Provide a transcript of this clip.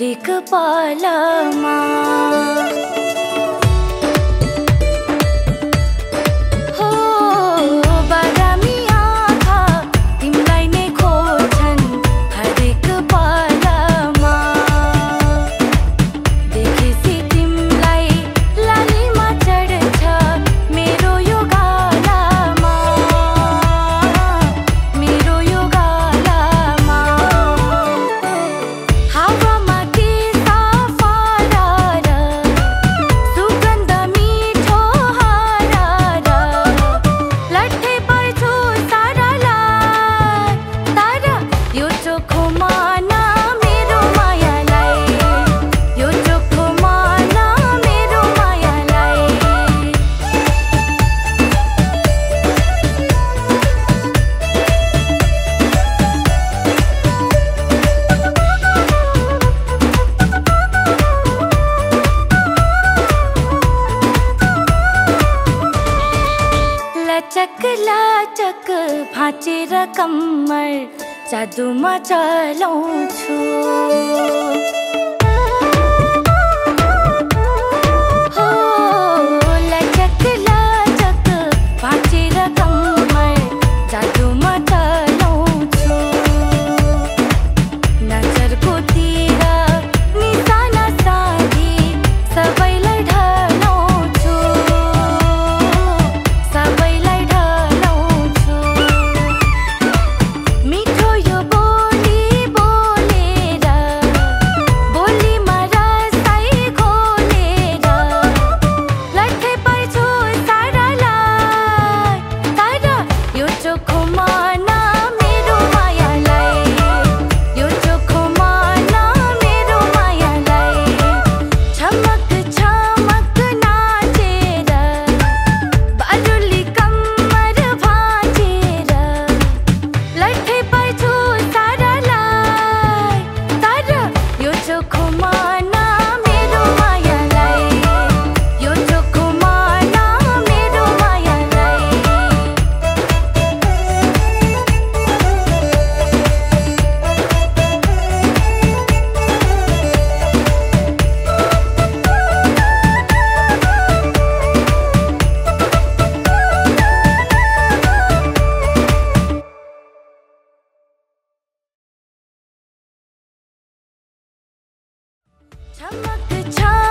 हरेक पालामा हो बारामी आँखा तिमलाई नै खोज्छन् हरेक पालामा देखेसी तिमलाई लालीमा चढ्छ मेरो यो गालामा हावामा के साफारा सुगन्ध मिठो हारा लट्ठै पर्छु सारालाई तारा यो चोखो माना मेरो मायालाई यो चोखो माना मेरो मायालाई लचक लचक भाँचेर कम्मर जादुमा चलाउँछु हो लचक लचक भाँचेर कम्मर जादुमा चलाउँछु नजरको तिर निशाना साधी सबैलाई ढलाउँछु सबैलाई ढलाउँछु मिठो यो बोली बोलेर बोलीमा रसाई घोलेर लट्ठै पर्छु सारालाई तारा यो चोखो माना मेरो मायालाई यो चोखो माना मेरो मायालाई छमक छमक नाचेर बारुली कम्मर भाँचेर लट्ठै पर्छु सारालाई तारा यो चोखो माना मेरो मायालाई यो चोखो माना मेरो मायालाई छमक छमक